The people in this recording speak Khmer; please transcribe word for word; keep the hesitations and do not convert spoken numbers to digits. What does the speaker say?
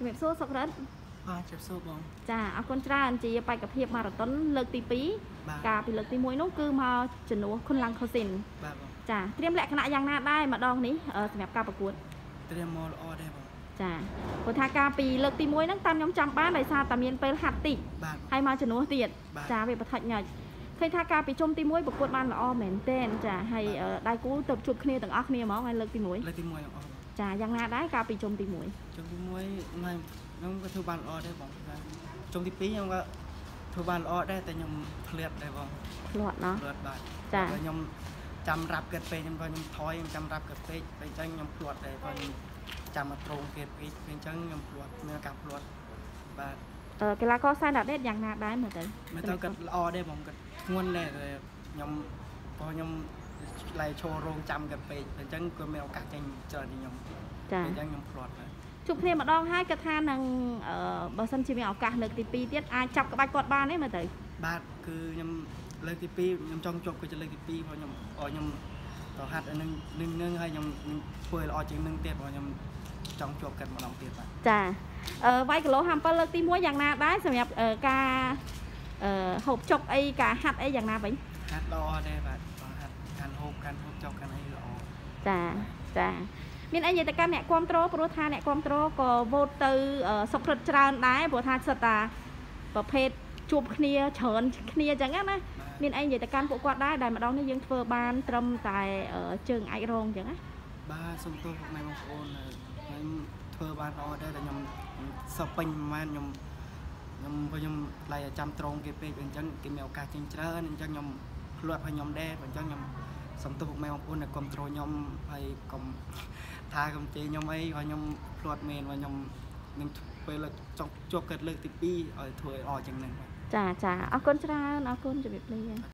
ជំរាបសួរសុករ៉ិតបាទជំរាបសួរបងចាអរគុណច្រើនជាបេក្ខភាពម៉ារ៉ាតុនលើកទីពីរការពីលើកទីមួយនោះគឺមកជំនួសខុនឡាំងខូស៊ីនបាទបងចាត្រៀមលក្ខណៈយ៉ាងណាដែរម្ដងនេះសម្រាប់ការប្រកួតត្រៀមមកល្អដែរបងចាព្រោះថាការពីលើកទីមួយហ្នឹងតាមខ្ញុំចាំបានដោយសារតែមានពេលហាត់តិចហើយមកជំនួសទៀតចាវាបឋិញញ៉ាច់ឃើញថាការពីជុំទីមួយប្រកួតបានល្អមែនទែនចាហើយដៃគូទៅជួបគ្នាទាំងអស់គ្នាហ្មងហើយលើកទីមួយលើកទីមួយទាំងអស់ចាយ៉ាងណាដែរការពីជុំទីមួយជុំទីមួយខ្ញុំខ្ញុំក៏ធ្វើបានល្អដែរបងជុំទីពីរខ្ញុំក៏ធ្វើបានល្អដែរតែខ្ញុំធ្លាក់ដែរបងធ្លាក់ណោះធ្លាក់បាទចាខ្ញុំចាំរាប់គិតពេកខ្ញុំក៏ខ្ញុំថយខ្ញុំចាំរាប់គិតពេកតែអញ្ចឹងខ្ញុំធ្លាក់ដែរបងចាំមកត្រង់គេពេកអញ្ចឹងខ្ញុំធ្លាក់មានការធ្លាក់បាទកីឡាករសែនដាដេតយ៉ាងណាដែរមើលទៅមើលទៅគាត់ល្អដែរបងគាត់ធ្ងន់ដែរខ្ញុំព្រោះខ្ញុំឡៃឈររងចាំគាត់ពេកអញ្ចឹងគាត់មានឱកាសចេញច្រើនពីខ្ញុំចាអញ្ចឹងខ្ញុំធ្លាក់ហើយជួបគ្នាម្ដងហើយគាត់ថានឹងបើសិនជាមានឱកាសលើកទីពីរទៀតអាចចាប់ក្បាច់គាត់បានទេមើលទៅបាទគឺខ្ញុំលើកទីពីរខ្ញុំចង់ជាប់គឺជាលើកទីពីរព្រោះខ្ញុំខ្ញុំតោះហាត់នឹងនឹងនឹងហើយខ្ញុំធ្វើល្អជាងនឹងទៀតព្រោះខ្ញុំចង់ជាប់គាត់ម្ដងទៀតបាទចាអឺវាយគីឡូហាំ7លើកទីមួយយ៉ាងណាដែរសម្រាប់ការអឺហូបចុកអីការហាត់អីយ៉ាងណាវិញហាត់ល្អដែរបាទហាត់កាន់ហូបកាន់ហូបចុកកាន់អីល្អចាចាមានអីនិយាយទៅកាន់អ្នកគ្រប់គ្រងព្រោះថាអ្នកគ្រប់គ្រងក៏វោតទៅសុខរិតច្រើនដែរព្រោះថាសិតតាប្រភេទជួបគ្នាច្រើនគ្នាអញ្ចឹងណាមានអីនិយាយទៅកាន់ពួកគាត់ដែរដែលម្ដងនេះយើងធ្វើបានត្រឹមតែជើងអាចរងអញ្ចឹងណាបាទសូមទោសពុកម៉ែបងប្អូនខ្ញុំធ្វើបានល្អដែរតែខ្ញុំសពពេញប្រហែលខ្ញុំខ្ញុំខ្ញុំឡៃចាំត្រង់គេពេកអញ្ចឹងគេមានឱកាសចេញច្រើនអញ្ចឹងខ្ញុំភ្លាត់ឲ្យខ្ញុំដែរអញ្ចឹងខ្ញុំសូមទោសពុកម៉ែបងប្អូនដែលគ្រប់គ្រងខ្ញុំហើយកុំថាកុំជេរខ្ញុំអីហើយខ្ញុំភ្លាត់មែនហើយខ្ញុំនឹងពេលចង់ជាប់កាត់លើកទីពីរឲ្យធ្វើឲ្យល្អជាងនឹងចាចាអរគុណច្រើនអរគុណជម្រាបលា